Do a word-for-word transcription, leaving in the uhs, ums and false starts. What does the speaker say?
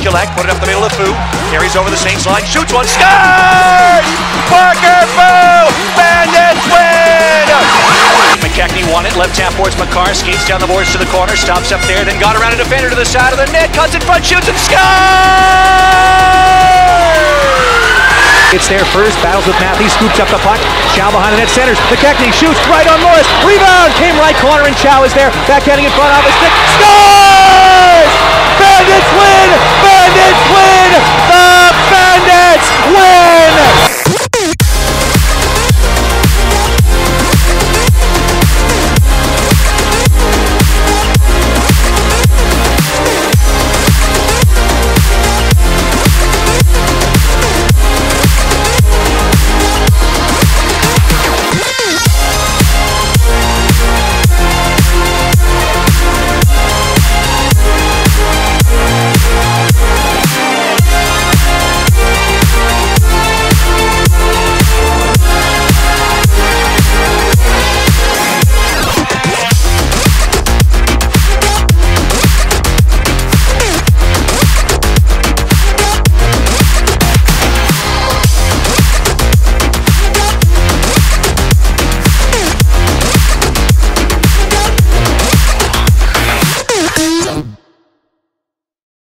Gillette, put it up the middle of Foo. Carries over the Saints line, shoots one, scores! Parker Foo! Bandits win! McKechnie won it, left half boards McCarr, skates down the boards to the corner, stops up there, then got around a defender to the side of the net, cuts in front, shoots and scores! It's there first, battles with Matthews, scoops up the puck, Chow behind the net, centers, McKechnie shoots right on Morris, rebound, came right corner and Chow is there, backhanding in front of his stick, scores!